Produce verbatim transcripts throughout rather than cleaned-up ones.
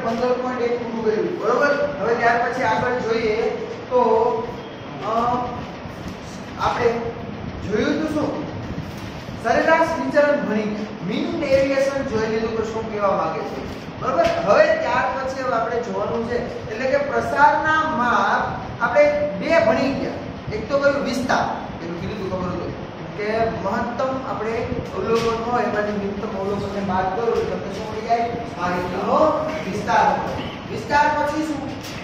પંદર પોઈન્ટ એક પૂરું કર્યું બરોબર। હવે ત્યાર પછી આગળ જોઈએ તો આપણે જોયું તો શું સરેરાશ વિચલન ભણી ગયા, મીન ડેવિએશન જોઈ લીધું કે શું કહેવા માંગે છે બરોબર। હવે ત્યાર પછી હવે આપણે જોવાનું છે એટલે કે પ્રસારના માપ આપણે બે ભણી ગયા। એક તો કયું વિસ્તાર, એનું કીધું ખબર હતું કે મહત્તમ આપણે અવલોકન હોય એમાંથી ન્યૂનતમ અવલોકનને બાદ કરો એટલે તમને શું મળી જાય? માહિતીનો વિસ્તાર। વિસ્તાર પછી શું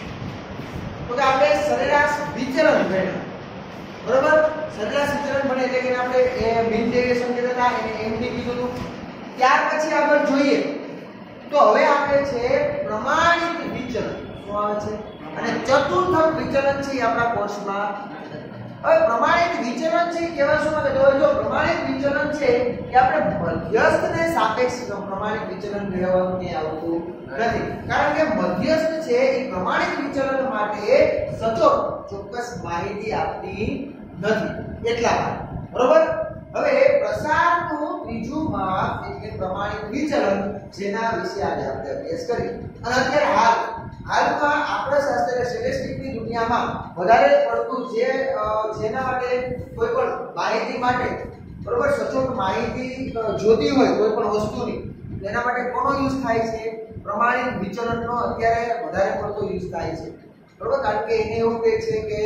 તો કે આપણે સરેરાશ વિચલન ભણ્યા બરોબર। સરેરાશ વિચલન ભણે એટલે કે આપણે એ મીન ડેવિએશન કહેતા હતા એને એમડી કીધું હતું। ત્યાર પછી આગળ જોઈએ તો હવે આપણે છે પ્રમાણિત વિચલન। શું આવે છે? અને ચતુર્થક વિચલન છે આપણા કોર્સમાં। હવે પ્રમાણિત વિચલન છે કેવા શું આવે? જો પ્રમાણિત વિચલન છે કે આપણે મધ્યસ્થને સાપેક્ષ પ્રમાણિત વિચલન મેળવવાનું કે આવતું નથી, કારણ કે મધ્યસ્થ છે એ પ્રમાણિત વિચલન માટે સચોટ ચોક્કસ માહિતી આપતી નથી એટલા માટે બરોબર। હવે પ્રસારનું ત્રીજું માપ એટલે પ્રમાણિત વિચલન જેના વિશે આજે આપણે અભ્યાસ કરીએ। અને અત્યારે હાલ હાલમાં આપણા શાસ્ત્ર સ્ટેટિસ્ટિક્સની દુનિયામાં વધારે પડતું જે જેના માટે કોઈ પણ માહિતી માટે બરોબર સચોટ માહિતી જોતી હોય કોઈ પણ વસ્તુની એના માટે કોનો યુઝ થાય છે? પ્રમાણિત વિચલનનો અત્યારે વધારે પડતો યુઝ થાય છે બરોબર। કારણ કે એને એવું કહે છે કે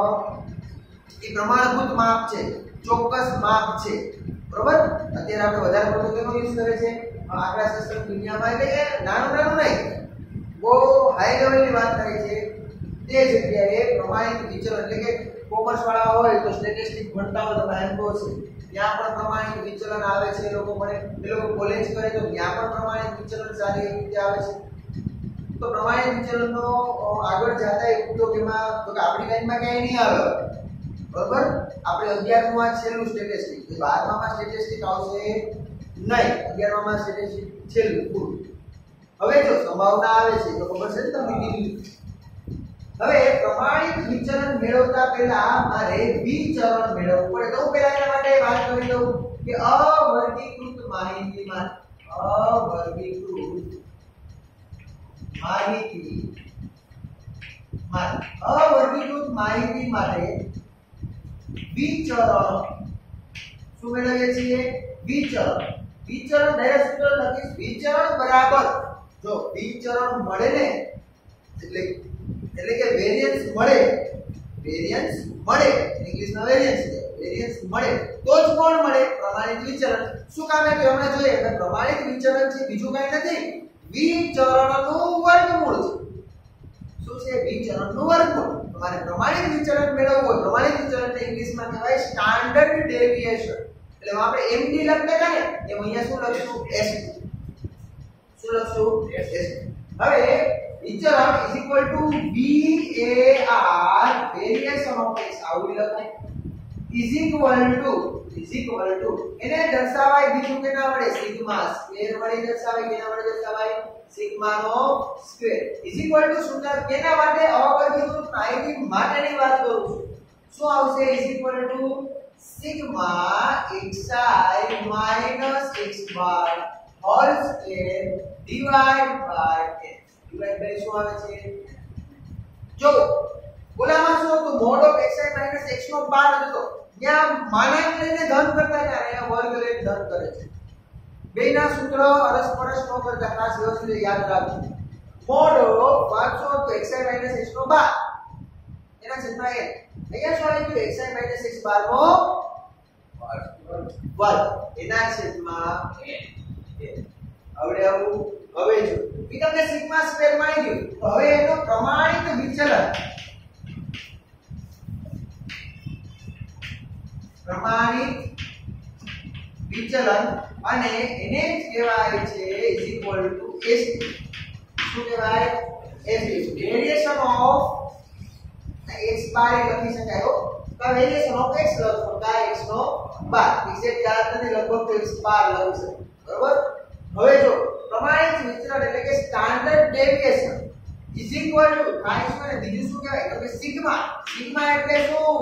એ પ્રમાણભૂત માપ છે, ચોક્કસ માપ છે બરોબર। અત્યારે આપણે વધારે પડતો કેનો યુઝ કરે છે? આંકડાશાસ્ત્ર દુનિયામાં એટલે કે નાનું નાનું નહીં બહુ હાઈ લેવલની વાત થાય છે તે જગ્યાએ પ્રમાણિત વિચલન એટલે કે કોમર્સ વાળા હોય તો સ્ટેટિસ્ટિક્સ ભણતા હોય તો બેંકો છે ત્યાં પણ પ્રમાણિત વિચલન આવે છે। એ લોકો ભણે એ લોકો કોલેજ કરે તો ત્યાં પણ પ્રમાણિત વિચલન સારી રીતે આવે છે। તો પ્રમાણિત વિચલનનો આગળ જતા ઉપયોગ એમાં તો કે આપણી લાઈનમાં ક્યાંય નહીં આવે બરોબર। આપણે અગિયારમું માં છેલ્લું સ્ટેટિસ્ટિક્સ, બારમા માં સ્ટેટિસ્ટિક્સ આવશે નહીં, અગિયારમા માં સ્ટેટિસ્ટિક્સ છેલ્લું પૂરું। હવે જો સંભાવના આવે છે તો ખબર છે ને તમને કીધું। હવે પ્રમાણિત વિચલન મેળવતા પહેલા મારે વિચલન મેળવવું પડે તો પહેલા એના માટે વાત કરી દઉં કે અવર્ગીકૃત માહિતીમાં અવર્ગીકૃત માહિતી માટે અવર્ગીકૃત માહિતી માટે વિચલન શું મેળવીએ છીએ? વિચલન વિચલન ડાયરેક્ટ સૂત્ર લખીશ વિચલન બરાબર જો વિચલન મળે ને એટલે એટલે કે વેરિયન્સ મળે વેરિયન્સ મળે ઇંગ્લિશમાં વેરિયન્સ છે વેરિયન્સ મળે તો જ કોણ મળે? પ્રમાણિત વિચલન। શું કામ એટલે હમણાં જોઈએ કે પ્રમાણિત વિચલન છે બીજું કાઈ નથી વિચલનનું વર્ગમૂળ છે। શું છે? વિચલનનું વર્ગમૂળ। તમારે પ્રમાણિત વિચલન મેળવવું હોય પ્રમાણિત વિચલન એટલે ઇંગ્લિશમાં કહેવાય સ્ટાન્ડર્ડ ડેવિએશન એટલે આપણે એમડી લખતા હતા ને એમ અહીંયા શું લખશું? એસડી। શું લખશું? એસડી। હવે વિચલન is equal to var variation of x આવું લખાય is equal to is equal to એને દર્શાવાય બીજું કેના વડે? સિગ્મા સ્ક્વેર વડે દર્શાવાય। કેના વડે દર્શાવાય? સિગ્મા નો સ્ક્વેર is equal to શું કેના માટે? અવર્ગીકૃત માહિતી માટેની વાત કરું છું। શું આવશે? is equal to sigma xi minus x bar whole square divide by x divide by શું આવે છે? જો ઓલામાં શું હતું? Mod of xi minus x નો બાર હતો ત્યાં માનાંક લઈને ધન કરતા હતા અહીંયા વર્ગ લઈને ધન કરે છે। બેના સૂત્ર અરસપરસ ન કરતા ખાસ વ્યવસ્થિત યાદ રાખજો। મોડ ઓફ વાંચો તો xi minus x નો બાર એના છેદમાં એક અહીંયા શું આવી ગયું? xi minus x બાર નો વર્ગ એના છેદમાં એક। હવે આવું હવે જો ઈ તમને સિગ્મા સ્ક્વેર મળી ગયું તો હવે એનો પ્રમાણિત વિચલન પ્રમાણિત વિચલન અને એને જ કહેવાય છે is equal to એસડી। શું કહેવાય? SD variation of x bar લખી શકાય હો તો વેરિએશન ઓફ x લખો તો x નો બાર એક્ઝેક્ટ યાદ નથી લગભગ તો x બાર લખી શકે બરોબર। હવે જો પ્રમાણિત વિચલન એટલે કે standard deviation is equal to કાઈ શું ને બીજું શું કહેવાય તો કે સિગ્મા સિગ્મા એટલે શું?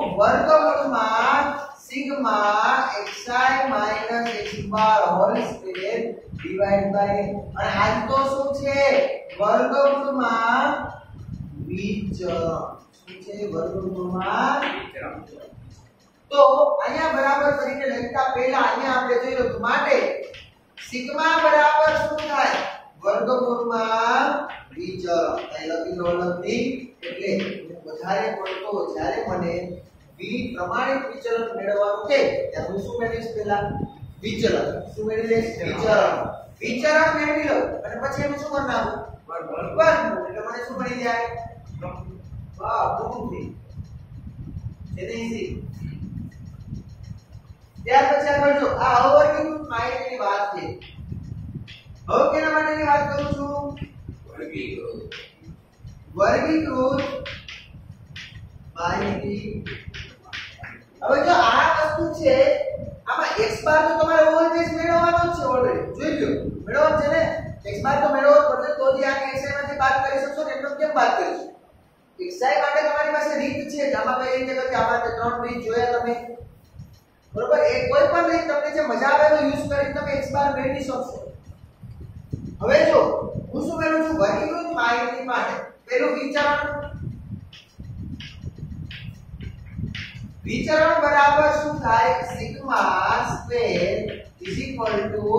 વર્ગમૂળમાં sigma xi minus x bar whole square divided divide by અને આજ તો શું છે વર્ગમૂળમાં વિચરણ શું છે વર્ગમૂળમાં વિચરણ તો અહીંયા બરાબર તરીકે લખતા પહેલા અહીંયા આપણે જોઈ લો માટે સિગ્મા બરાબર શું થાય વર્ગમૂળમાં વિચરણ અહીં લખી લો લખી એટલે વધારે પડતો જ્યારે મને વી પ્રમાણિત વિચલન મેળવવાનું છે ત્યારે હું શું મેળવીશ પહેલા વિચલન શું મેળવી લઈશ વિચલન વિચલન મેળવી લો અને પછી એનું શું કરવાનું વર્ગમૂળ એટલે મને શું મળી જાય વાહ પૂર્ણ છે એને ઈઝી ત્યાર પછી આગળ જો આ અવર્ગીકૃત માહિતીની વાત છે હવે કેના માટેની વાત કરું છું વર્ગીકૃત વર્ગીકૃત માહિતી હવે જો આ વસ્તુ છે આમાં x બાર તો તમારે ઓલવેઝ મેળવવાનો જ છે ઓલરેડી જોઈ લો મેળવવાનો છે ને x બાર તો મેળવવો પડશે તો જ આને xi માંથી બાદ કરી શકશો ને એમ કેમ બાદ કરીશું xi માટે તમારી પાસે રીત છે કે આમાં કઈ રીતે કરવી આમાં ત્રણ રીત જોયા તમે બરોબર એ કોઈ પણ રીત તમને જે મજા આવે તો યુઝ કરીને તમે x બાર મેળવી શકશો હવે જો હું શું મેળવું છું વર્ગીકૃત માહિતી માટે પેલું વિચરણ વિચરણ બરાબર શું થાય sigma square is equal to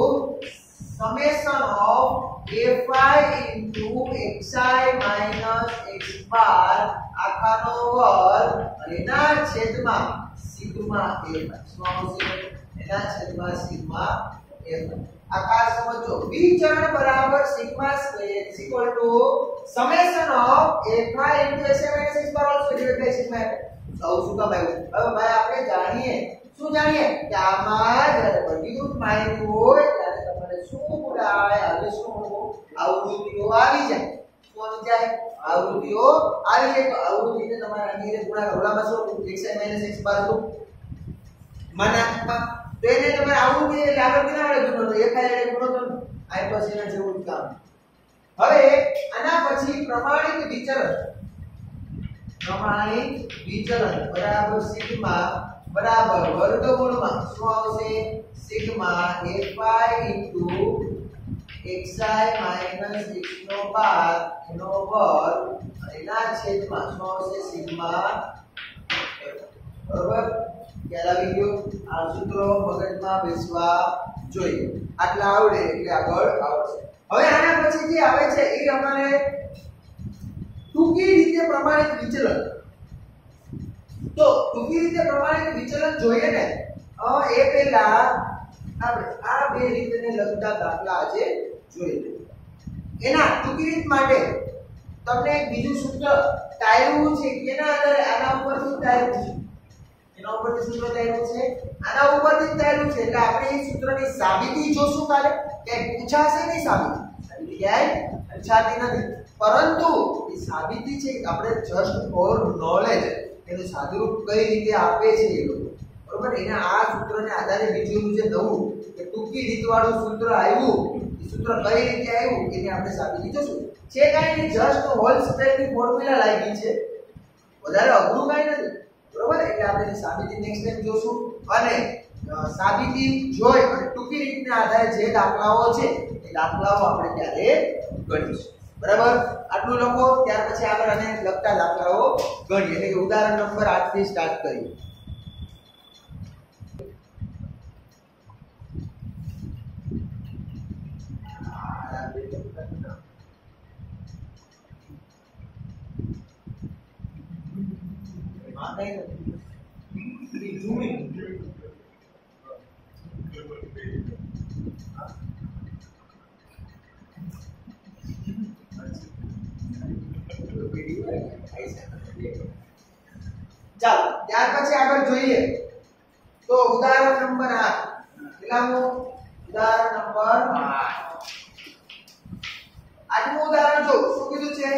summation of fi into xi minus x bar આખાનો વર્ગ અને એના છેદમાં સિગ્મા fi શું આવશે એના છેદમાં સિગ્મા fi આ ખાસ સમજો વિચરણ બરાબર sigma square is equal to summation of fi into xi minus x bar also divide by sigma fi સૌ શું કામ આવ્યું હવે ભાઈ આપણે જાણીએ શું જાણીએ કે આમાં જ્યારે વર્ગીકૃત માહિતી હોય ત્યારે તમારે શું પુરાય હવે શું આવૃત્તિઓ આવી જાય શું આવી જાય આવૃત્તિઓ આવી જાય તો આવૃત્તિને તમારે અન્ય ગુણાકાર ઓલામાં શું xi minus x બાર હતું માનાંકમાં તો એને તમારે આવૃત્તિ એટલે આગળ કેના વડે ગુણો તો fi એટલે ગુણો તો આ બસ એના જેવું જ કામ હવે આના પછી પ્રમાણિત વિચરણ પ્રમાણિત વિચલન બરાબર સિગ્મા બરાબર વર્ગમૂળમાં શું આવશે sigma fi into xi minus x નો બાર એનો વર્ગ અને એના છેદમાં શું આવશે સિગ્મા બરોબર ખ્યાલ આવી ગયો આ સૂત્રો મગજમાં બેસવા જોઈએ આટલા આવડે એટલે આગળ આવશે હવે આના પછી જે આવે છે એ અમારે ટૂંકી રીતે પ્રમાણિત વિચલન તો ટૂંકી રીતે પ્રમાણિત વિચલન જોઈએ ને એ પહેલા આપણે આ બે રીતને લગતા દાખલા આજે જોઈ લઈએ એના ટૂંકી રીત માટે તમને એક બીજું સૂત્ર ટાળવું છે કેના આધારે આના ઉપરથી ટાળવું છે એના ઉપરથી સૂત્ર ટાળવું છે આના ઉપરથી ટાળવું છે એટલે આપણે એ સૂત્રની સાબિતી જોશું કાલે કે પૂછાશે નહીં સાબિતી સાબિતી ક્યાંય પૂછાતી નથી પરંતુ એ સાબિતી છે આપણે જસ્ટ ફોર નોલેજ એનું સાદુરૂપ કઈ રીતે આપે છે એ લોકો બરોબર એના આ સૂત્રને આધારે બીજું જે નવું કે ટૂંકી રીતવાળું સૂત્ર આવ્યું એ સૂત્ર કઈ રીતે આવ્યું એની આપણે સાબિતી જોશું છે કાઈ નહીં જસ્ટ હોલ સ્ક્વેરની ફોર્મ્યુલા લાગી છે વધારે અઘરું કાઈ નથી બરોબર એટલે આપણે એની સાબિતી નેક્સ્ટ ટાઈમ જોશું અને સાબિતી જોઈ અને ટૂંકી રીતના આધારે જે દાખલાઓ છે એ દાખલાઓ આપણે ત્યારે ગણીશું બરાબર આટલું લખો ત્યાર પછી આગળ આને લગતા દાખલાઓ ગણીએ એટલે કે ઉદાહરણ નંબર આઠ થી સ્ટાર્ટ કરીએ ચાલો ત્યાર પછી આગળ જોઈએ તો ઉદાહરણ નંબર આઠ પેલાનું ઉદાહરણ નંબર આઠ આઠમું ઉદાહરણ જો શું કીધું છે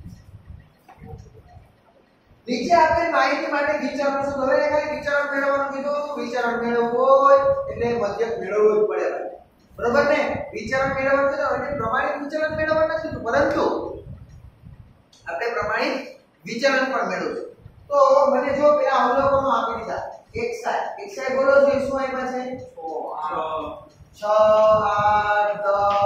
નીચે આપેલ માહિતી માટે વિચરણ શું હવે ખાલી વિચરણ મેળવવાનું કીધું વિચરણ મેળવવું હોય એટલે મધ્યક મેળવવું જ પડે બરોબર ને વિચરણ મેળવવાનું કીધું એટલે પ્રમાણિત વિચરણ મેળવવાનું નથી કીધું પરંતુ આપણે પ્રમાણિત વિચરણ પણ મેળવવું તો મને જો પેલા અવલોકનો આપી દીધા xi xi બોલો જો શું આવ્યા છે છ આઠ દસ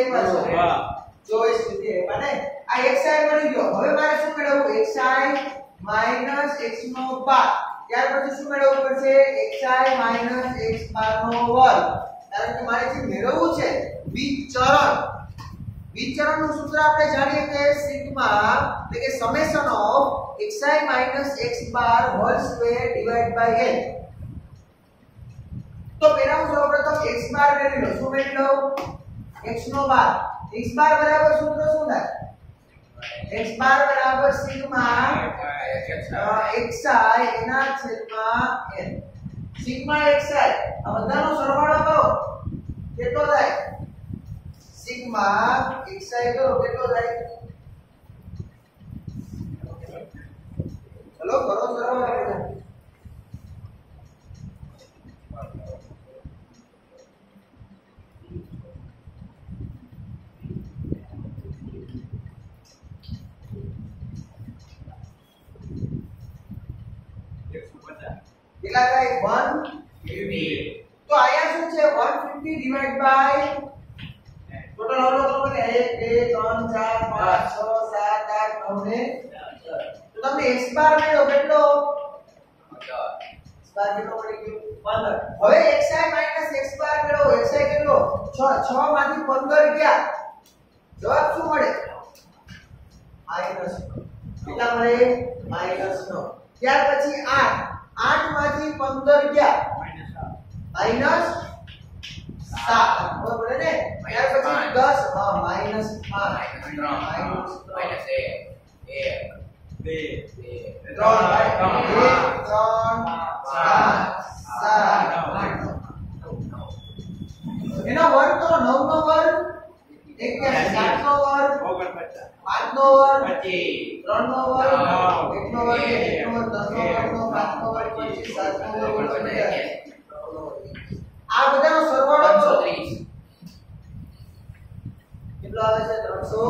કેવા છે ચોવીસ સુધી આવ્યા ને આ xi મળી ગયો હવે મારે શું મેળવવું xi માઈનસ x નો બાર ત્યાર પછી શું મેળવવું પડશે xi x બાર નો વર્ગ કારણ કે મારે જે મેળવવું છે વિચરણ વિચરણનું સૂત્ર આપણે જાણીએ કે સિગ્મા એટલે કે summation of xi x bar whole square divide by n તો પહેલા હું સૌપ્રથમ x બાર મેળવી લઉં શું મેળવી લઉં x નો બાર x બાર બરાબર સૂત્ર શું થાય x બાર બરાબર સિગ્મા xi એના છેદમાં n સિગ્મા xi આ બધાનો સરવાળો કરો કેટલો થાય સિગ્મા xi કરો કેટલો થાય ચલો કરો સરવાળો કેટલા થાય one fifty તો આયા શું છે one fifty divide by total ઓલો તો મને એક બે ત્રણ ચાર પાંચ છ સાત આઠ નવ ને તો તમને x બાર મળ્યો કેટલો x બાર કેટલો મળી ગયો પંદર હવે xi x બાર મેળવો xi કેટલો છ છ માંથી પંદર ગયા જવાબ શું મળે માઈનસ કેટલા મળે માઈનસ નવ ત્યાર પછી આઠ આઠ માંથી પંદર ગયા માઈનસ સાત બરાબર ને ત્યાર પછી દસ હા માઈનસ પાંચ માઈનસ માઈનસ એક એક બે ત્રણ ત્રણ ચાર સાત એનો વર્ગ તો નવ નો વર્ગ એક્યાસી સાત નો વર્ગ પાંચ નો વર્ગ પચીસ ત્રણ નો વર્ગ એક નો વર્ગ એક નો વર્ગ દસ નો વર્ગ નો પાંચ નો વર્ગ પચીસ સાત નો વર્ગ આ બધાનો સરવાળો ત્રણસો ત્રીસ કેટલો આવે છે ત્રણસો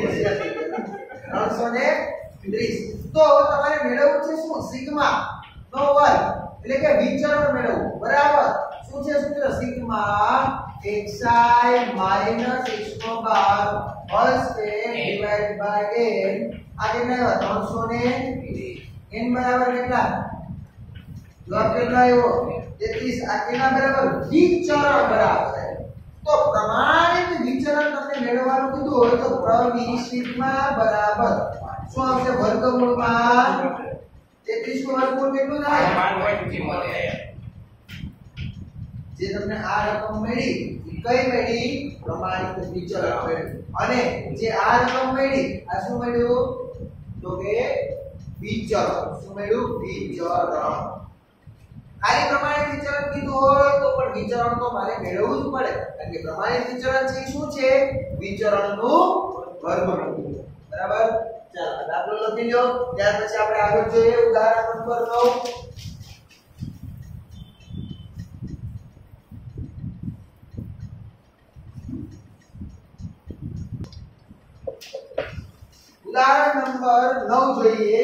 ત્રીસ તો તમારે મેળવવું છે શું સિગ્મા નો વર્ગ એટલે કે વિચરણ મેળવવું બરાબર શું છે સૂત્ર સિગ્મા xi x નો bar whole square divide by n આ કેટલા આવ્યા ત્રણસો ત્રીસ n બરાબર કેટલા જવાબ કેટલો આવ્યો તેત્રીસ આ કેટલા બરાબર વિચરણ બરાબર તો પ્રમાણિત વિચરણ તમને મેળવવાનું કીધું હોય તો પ્રવિ સિગ્મા બરાબર શું આવશે વર્ગમૂળમાં તેત્રીસ નું વર્ગમૂળ કેટલું થાય જે તમને આ રકમ મળી કઈ મળી પ્રમાણિત વિચરણ મળ્યું અને જે આ રકમ મળી આ શું મળ્યું તો કે વિચરણ શું મળ્યું વિચરણ ખાલી પ્રમાણિત વિચરણ કીધું હોય તો પણ વિચરણ તો મારે મેળવવું જ પડે કારણ કે પ્રમાણિત વિચરણ છે શું છે વિચરણનું વર્ગમૂળ બરાબર ચાલો દાખલો લખી લો ત્યાર પછી આપણે આગળ જોઈએ ઉદાહરણ નંબર નવ ઉદાહરણ નંબર નવ જોઈએ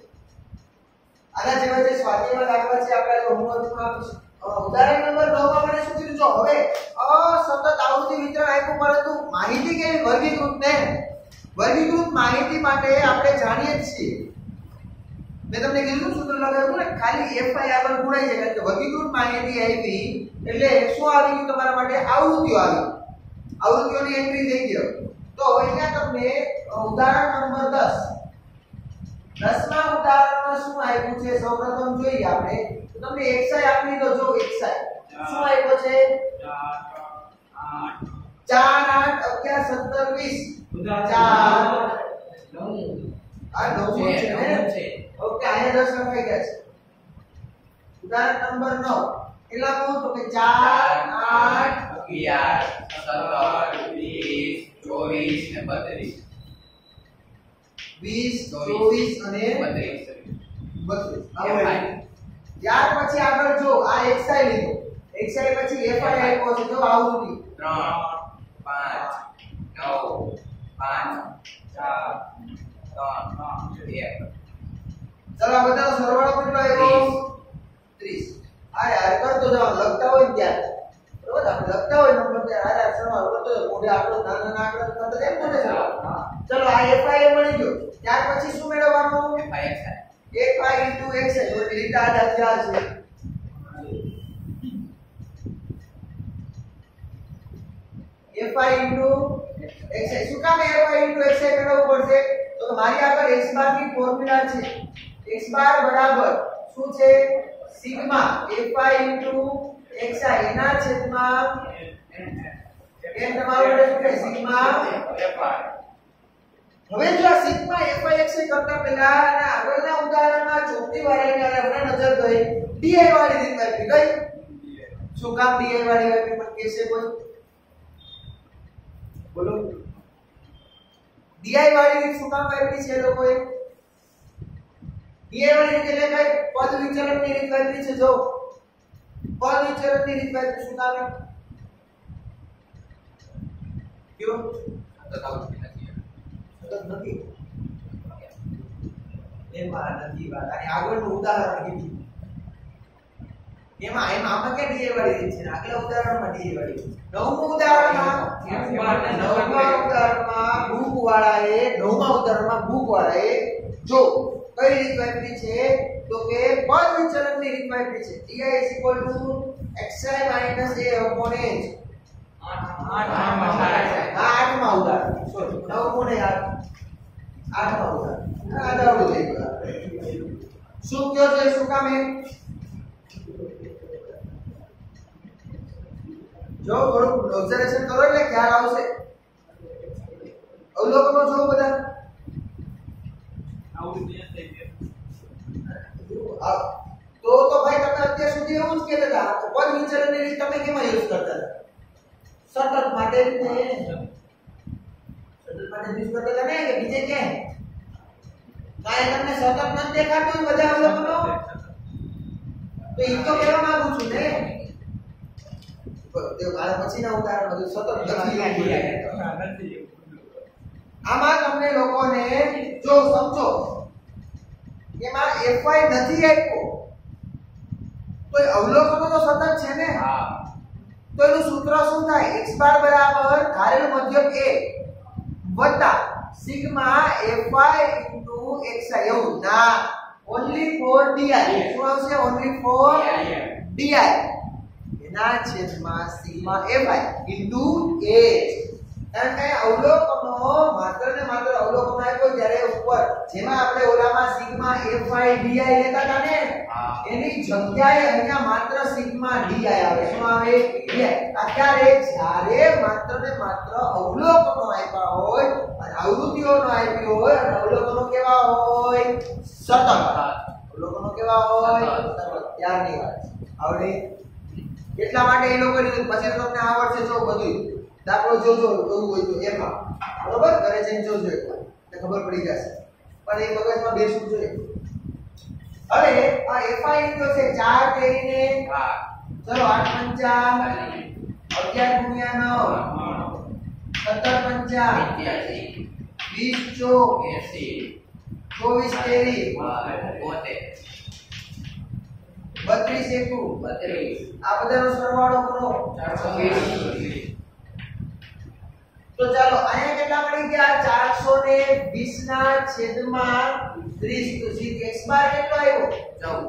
આના જેવા જે સ્વાધ્યાયમાં દાખલા છે આપણે જો હોમવર્કમાં ઉદાહરણ નંબર નવ માં મને શું કીધું જો હવે અસતત આવૃત્તિ વિતરણ આપ્યું પરંતુ માહિતી કેવી વર્ગીકૃત ને વર્ગીકૃત માહિતી માટે આપણે જાણીએ જ છીએ મેં તમને કીધું સૂત્ર લગાવ્યું ને ખાલી fi આગળ ગુણાઈ જાય એટલે વર્ગીકૃત માહિતી આવી એટલે શું આવી ગયું તમારા માટે આવૃત્તિઓ આવી આવૃત્તિઓની એન્ટ્રી થઈ ગયો તો અહીંયા તમને ઉદાહરણ નંબર દસ દસ માં ઉદાહરણમાં શું આપ્યું છે સૌપ્રથમ જોઈએ આપણે તો તમને xi આપી દો જો xi શું આપ્યો છે ચાર આઠ અગિયાર સત્તર વીસ ચાર નવ આ નવ છે ને ઓકે આયા દસ લખાઈ ગયા છે ઉદાહરણ નંબર નવ કેટલા કહું તો કે ચાર આઠ અગિયાર સત્તર વીસ ચોવીસ ને બત્રીસ વીસ ચોવીસ અને બત્રીસ બત્રીસ ત્યાર પછી આગળ જો આ xi લીધો xi પછી fi આપ્યો છે જો આવૃત્તિ ત્રણ પાંચ નવ પાંચ ચાર ત્રણ એક ચલો આ બધાનો સરવાળો કેટલો આવ્યો ત્રીસ આ યાર કરતો જાવ લખતા હોય ત્યારે બરાબર આપણે લખતા હોય નંબર કે આ અક્ષરમાં આવડતો તો મોઢે આંકડો નાના નાના આંકડા તો તરત એમ બોલે છે ચલો આ fi મળી ગયો ત્યાર પછી શું મેળવવાનું fi xi fi તો રીત આ દાખલા છે fi xi શું કામ fi xi મેળવવું પડશે તો મારી આગળ x બાર ની ફોર્મ્યુલા છે x બાર બરાબર શું છે સિગ્મા fi xi એના છેદમાં n તમારું રહે છે સિગ્મા fi હવે જો આ સિગ્મા fi xi કરતા પહેલા અને આગળના ઉદાહરણમાં ચોથી વાળાની આપણે નજર ગઈ di વાળી રીત વાપરી ગઈ શું કામ di વાળી વાપરી પણ કેસે કોઈ બોલો di વાળી રીત શું કામ વાપરી છે લોકોએ di વાળી રીત એટલે કઈ પદ વિચલનની રીત વાપરી છે જો પદ વિચલનની રીત વાપરી શું કામ ક્યો તો કામ નથી તો નથી એમાં નથી વાત અને આગળનું ઉદાહરણ કીધું એમાં એમાં આમાં કે di વાળી રીત છે આગલા ઉદાહરણમાં di વાળી નવમું ઉદાહરણમાં નવમા ઉદાહરણમાં ભૂખ વાળાએ નવમા ઉદાહરણમાં ભૂખ વાળાએ જો કઈ રીત વાપરી છે તો કે પદ વિચલનની રીત વાપરી છે di xi - a upon h આઠમા ઉદાહરણ સોરી નવમું ને આઠમા ઉદાહરણ આ દાવડું થઈ ગયું શું કયો છે શું કામ એ જો થોડું ઓબ્ઝર્વેશન કરો એટલે ખ્યાલ આવશે અવલોકનો જો બધા આવું જ થઈ ગયું તો તો ભાઈ તમે અત્યાર સુધી એવું જ કહેતા હતા પદ વિચલનની રીત તમે કેમાં યુઝ કરતા હતા સતત માટે ને સતત માટે યુઝ કરતા હતા ને કે બીજે ક્યાં કાય તમને સતત ન દેખાતું બધા અવલોકનો તો ઈ તો કહેવા માંગુ છું ને તે મારા પછીના ઉદાહરણ બધું સતત નથી આમાં તમને લોકોને જો સમજો એમાં fi નથી આપ્યો તો અવલોકનો તો સતત છે ને હા તો એનું સૂત્ર શું થાય x બાર બરાબર ધારેલું મધ્યક a વત્તા સિગ્મા fi xi એવું ના ઓન્લી ફોર di શું આવશે ઓન્લી ફોર di એના છેદમાં સિગ્મા fi ઇન્ટુ h કારણ કે અવલોકનો માત્ર ને માત્ર અવલોકન આપ્યો ત્યારે ઉપર જેમાં આપણે ઓલામાં સિગ્મા fi di લેતા હતા ને એની જગ્યાએ અહીંયા માત્ર સિગ્મા di આવે શું આવે di અત્યારે જ્યારે માત્ર ને માત્ર અવલોકનો આપ્યા હોય અને આવૃત્તિઓનો આપ્યો હોય અને અવલોકનો કેવા હોય સતત અવલોકનો કેવા હોય સતત ત્યારની વાત આવડે એટલા માટે એ લોકો લીધું પછી તમને આવડશે જો બધું દાખલો જોજો એવું હોય તો એમાં બરોબર ઘરે જઈને જોજો એકવાર એટલે ખબર પડી જશે પણ એ મગજમાં બેસવું જોઈએ હવે આ fi તો છે ચાર કરીને ચલો આઠ પંચા અગિયાર ગુણ્યા નવ સત્તર પંચા વીસ ચોક ચોવીસ તેરી બત્રીસ એકુ બત્રીસ આ બધાનો સરવાળો કરો ચારસો વીસ તો ચાલો અહીંયા કેટલા મળી ગયા ચારસો વીસ ના છેદમાં ત્રીસ તો સીધ x બાર કેટલો આવ્યો ચૌદ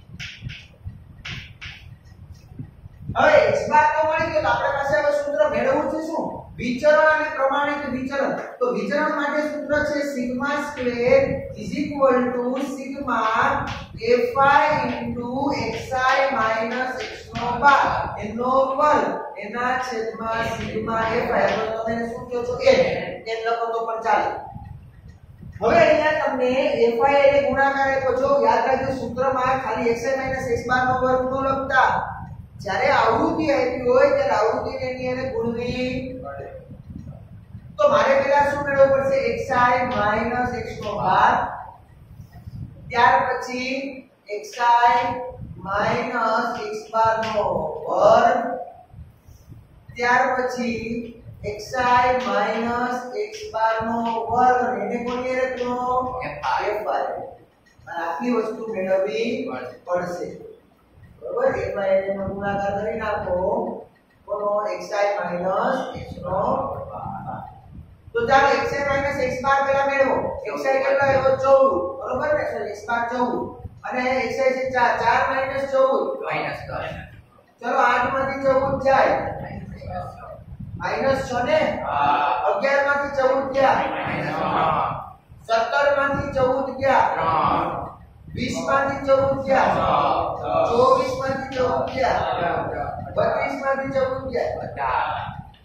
હવે x બાર તો મળી ગયો તો આપણે પાસે હવે સૂત્ર મેળવવું છે શું વિચરણ અને પ્રમાણિત વિચરણ તો વિચરણ માટે સૂત્ર છે sigma square is equal to sigma fi into xi minus x નો બાર એનો વર્ગ એના છેદમાં સિગ્મા fi તો તમે શું કહો છો એ એમ લખો તો પણ ચાલે હવે અહીંયા તમને fi એટલે ગુણાકાર આપ્યો છો યાદ રાખજો સૂત્રમાં ખાલી xi x બાર નો વર્ગ નો લખતા જ્યારે આવૃત્તિ આપી હોય ત્યારે આવૃત્તિને ની એને ગુણવી પડે તો મારે પહેલા શું મેળવવું પડશે xi માઈનસ x નો બાર ત્યાર પછી xi માઈનસ x બાર નો વર્ગ ત્યાર પછી xi માઈનસ x બાર નો વર્ગ એને કોની રકમો fi અને આખી વસ્તુ મેળવવી પડશે બરોબર fi ને ગુણાકાર કરી નાખો કોનો xi માઈનસ x નો તો ચાલો xi માઈનસ x બાર પેલા મેળવો xi કેટલો આવ્યો ચૌદ બરોબર ને સર x બાર ચૌદ અને xi છે ચાર ચાર માઈનસ ચૌદ માઈનસ દસ ચલો આઠ માંથી ચૌદ જાય માઈનસ છ ને હા અગિયાર માંથી ચૌદ ગયા માઈનસ સત્તર માંથી ચૌદ ગયા ત્રણ વીસ માંથી ચૌદ ગયા ચોવીસ માંથી ચૌદ ગયા બત્રીસ માંથી ચૌદ ગયા પચાસ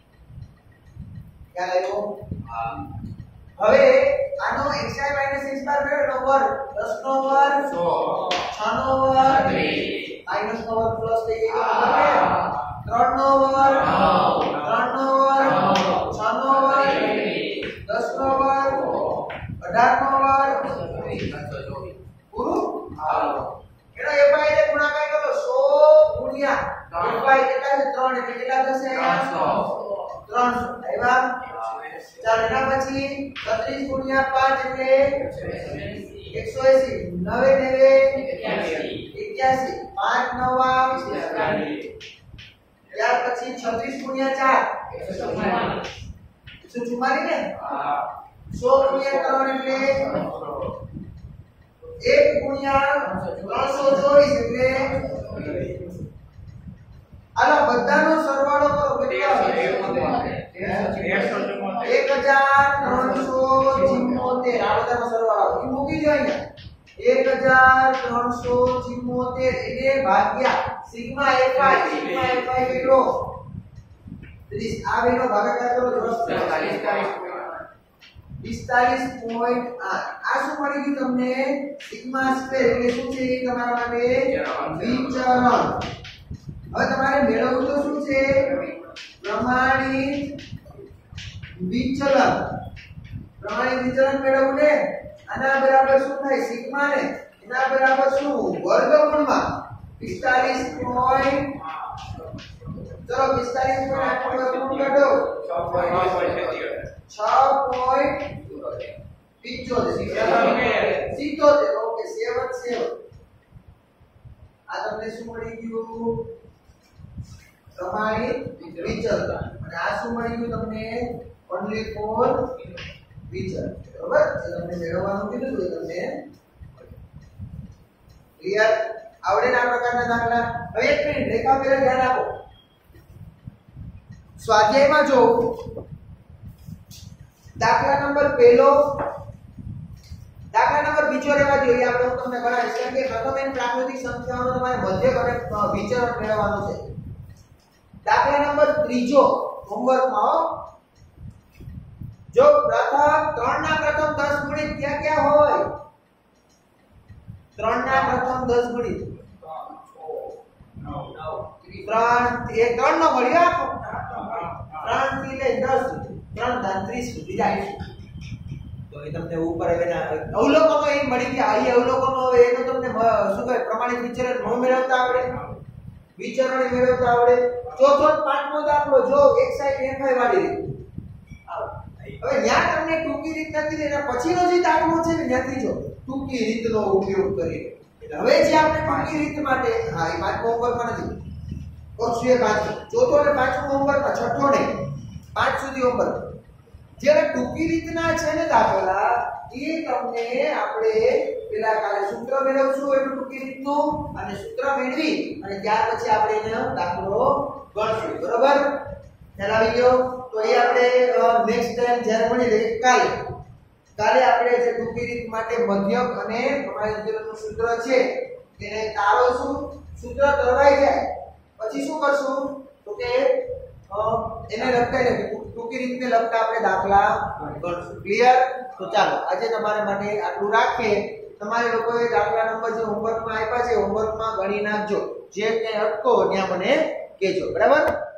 ખ્યાલ આવ્યો હવે આનો xi x બાર મેળવવાનો વર્ગ દસ નો વર્ગ સો છ નો વર્ગ ત્રીસ માઈનસ નો વર્ગ પ્લસ થઈ ગયો બરાબર ત્રણ નો વર્ગ નવ ત્રણ નો વર્ગ છ નો વર્ગ દસ નો વર્ગ અઢાર નો વર્ગ પૂરું હાલો એનો fi ને ગુણાકાર કરો સો ગુણ્યા fi કેટલા છે ત્રણ એટલે કેટલા થશે ત્રણસો ત્રણસો આવ્યા ચાલો એના પછી છત્રીસ ગુણ્યા પાંચ એટલે એકસો એંસી નવે નેવે એક્યાસી પાંચ નવા ત્યાર પછી છત્રીસ ગુણ્યા ચાર એકસો ચુમ્માલીસ ને સો ગુણ્યા ત્રણ એટલે એક ગુણ્યા ત્રણસો ચોવીસ એટલે આલો બધાનો સરવાળો કરો કેટલા એક હજાર ત્રણસો ચુમ્મોતેર આ બધાનો સરવાળો એ મૂકી દો અહીંયા એક હજાર ત્રણસો ચુમ્મોતેર એટલે ભાગ્યા સિગ્મા fi સિગ્મા fi કેટલો ત્રીસ આ બેનો ભાગાકાર કરો પિસ્તાલીસ પોઈન્ટ આઠ આ શું મળી ગયું તમને સિગ્મા સ્ક્વેર એટલે શું છે એ તમારા માટે વિચલન હવે તમારે મેળવવું તો શું છે પ્રમાણિત વિચલન પ્રમાણિત વિચલન મેળવવું ને આના બરાબર શું થાય સિગ્મા ને એના બરાબર શું વર્ગમૂળમાં પિસ્તાલીસ પોઈન્ટ ચલો પિસ્તાલીસ પોઈન્ટ આઠ વર્ગમૂળ કાઢો છ પોઈન્ટ પિંચોતેર સિત્તોતેર ઓકે સેવન સેવન આ તમને શું મળી ગયું પ્રમાણિત વિચલન અને આ શું મળી ગયું તમને ઓન્લી ફોર વિચલન બરાબર જે તમને મેળવવાનું કીધું હતું તમને ક્લિયર આવડે ને આ પ્રકારના દાખલા હવે એક મિનિટ રેખા પેલા ધ્યાન આપો સ્વાધ્યાયમાં જો દાખલા નંબર પહેલો દાખલા નંબર બીજો રહેવા જોઈએ આપણે હું તમને કરાવીશ કારણ કે પ્રથમ એન પ્રાકૃતિક સંખ્યાઓનો તમારે મધ્યક અને વિચરણ મેળવવાનું છે દાખલા નંબર ત્રીજો હોમવર્કમાં જો પ્રથમ ત્રણ ના પ્રથમ દસ ગુણિત ક્યાં ક્યાં હોય ત્રણ ના પ્રથમ દસ ગુણિત ત્રણ એ ત્રણ નો મળ્યો ત્રણ થી લઈ દસ ત્રણ ધન ત્રીસ સુધી જાય તો એ તમને ઉપર એના અવલોકનો એ મળી ગયા અહીં અવલોકનો હવે એનો તમને શું કહે પ્રમાણિત વિચરણ નો મેળવતા આવડે વિચરણ મેળવતા આવડે ચોથો પાંચમો દાખલો જો એક સાઈડ fi વાળી રીત હવે ત્યાં તમને ટૂંકી રીત નથી એના પછીનો જે દાખલો છે ને ત્યાંથી જો ટૂંકી રીતનો ઉપયોગ કરીને એટલે હવે જે આપણે ટૂંકી રીત માટે હા એ પાંચમો હોમવર્કમાં નથી ઓછું પાંચ ચોથો અને પાંચમો હોમવર્કમાં છઠ્ઠો ને પાંચ સુધી હોમવર્ક જે ટૂંકી રીતના છે ને દાખલા એ તમને આપણે પેલા કાલે સૂત્ર મેળવશું એટલું ટૂંકી રીતનું અને સૂત્ર મેળવી અને ત્યાર પછી આપણે એનો દાખલો ગણશું બરોબર ખ્યાલ આવી ગયો તો એ આપણે નેક્સ્ટ ટાઈમ જ્યારે મળી કાલે કાલે આપણે જે ટૂંકી રીત માટે મધ્યક અને પ્રમાણિત વિચલનનું સૂત્ર છે એને તાળવશું સૂત્ર તરવાઈ જાય પછી શું કરશું તો કે એને લખતા ટૂંકી રીતને લખતા આપણે દાખલા ગણશું ક્લિયર તો ચાલો આજે તમારા માટે આટલું રાખીએ તમારે લોકોએ દાખલા નંબર જે હોમવર્કમાં આપ્યા છે હોમવર્કમાં ગણી નાખજો જે ક્યાંય અટકો ત્યાં મને કહેજો બરાબર